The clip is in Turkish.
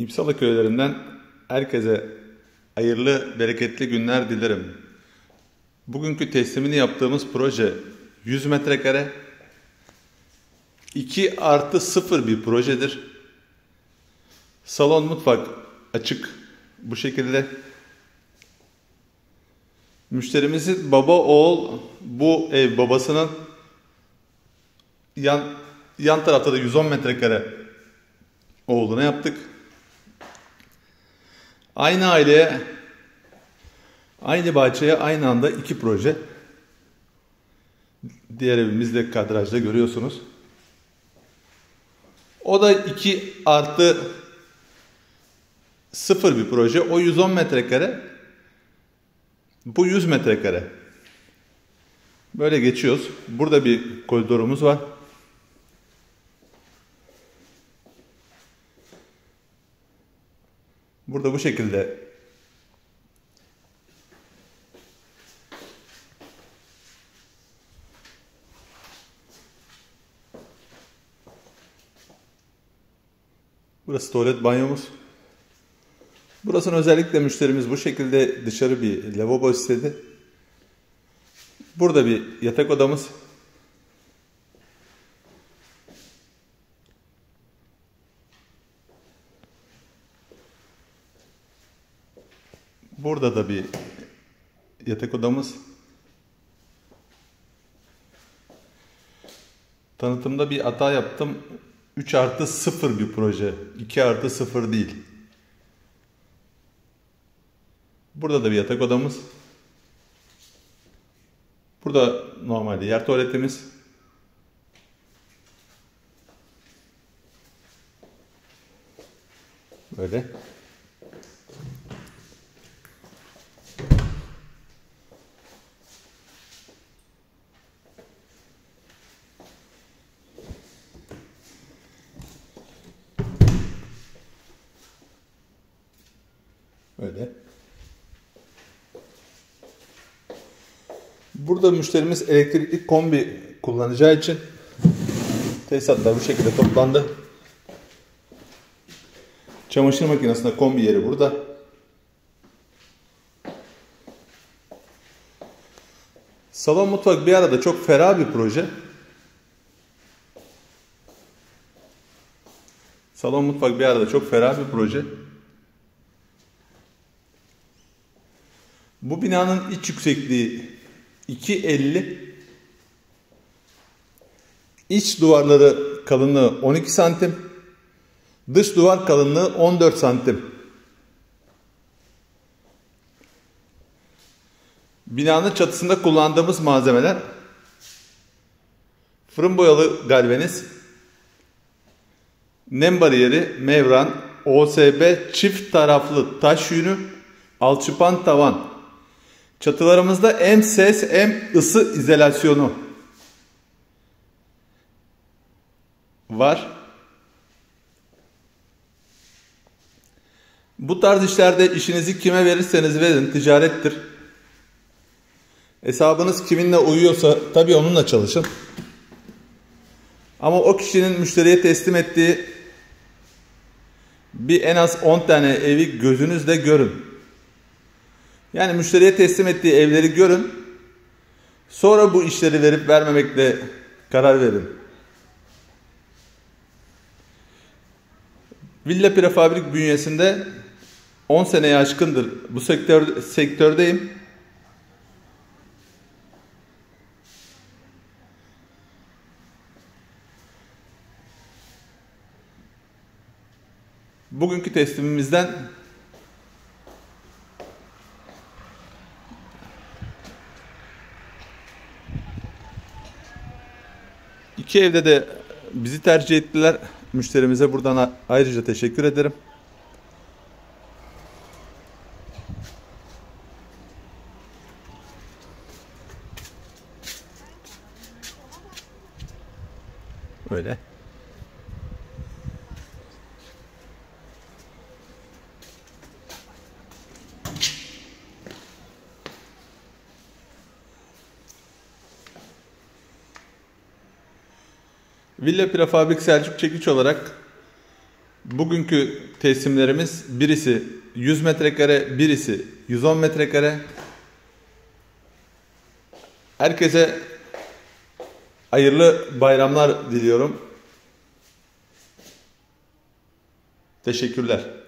İpsalı köylerinden herkese hayırlı, bereketli günler dilerim. Bugünkü teslimini yaptığımız proje 100 metrekare, 2+0 bir projedir. Salon, mutfak açık bu şekilde. Müşterimizin baba oğul, bu ev babasının, yan tarafta da 110 metrekare oğluna yaptık. Aynı aileye, aynı bahçeye aynı anda iki proje. Diğer evimizde kadrajda görüyorsunuz. O da 2+0 bir proje. O 110 metrekare. Bu 100 metrekare. Böyle geçiyoruz. Burada bir koridorumuz var. Burada bu şekilde burası tuvalet banyomuz. Burasını özellikle müşterimiz bu şekilde dışarı bir lavabo istedi. Burada bir yatak odamız. Burada da bir yatak odamız. Tanıtımda bir hata yaptım. 3+0 bir proje. 2+0 değil. Burada da bir yatak odamız. Burada normalde yer tuvaletimiz. Böyle. Böyle. Burada müşterimiz elektrikli kombi kullanacağı için tesisatlar bu şekilde toplandı. Çamaşır makinesinde kombi yeri burada. Salon mutfak bir arada çok ferah bir proje. Salon mutfak bir arada çok ferah bir proje. Bu binanın iç yüksekliği 2.50. İç duvarları kalınlığı 12 santim. Dış duvar kalınlığı 14 santim. Binanın çatısında kullandığımız malzemeler fırın boyalı galvaniz, nem bariyeri, mevran, OSB çift taraflı taş yünü, alçıpan tavan. Çatılarımızda hem ses hem ısı izolasyonu var. Bu tarz işlerde işinizi kime verirseniz verin, ticarettir. Hesabınız kiminle uyuyorsa tabii onunla çalışın. Ama o kişinin müşteriye teslim ettiği bir en az 10 tane evi gözünüzle görün. Yani müşteriye teslim ettiği evleri görün. Sonra bu işleri verip vermemekle karar verin. Villa Prefabrik bünyesinde 10 seneye aşkındır bu sektördeyim. Bugünkü teslimimizden iki evde de bizi tercih ettiler. Müşterimize buradan ayrıca teşekkür ederim. Öyle. Villa Prefabrik Selçuk Çekiç olarak Bugünkü teslimlerimiz birisi 100 metrekare, birisi 110 metrekare. Herkese hayırlı bayramlar diliyorum. Teşekkürler.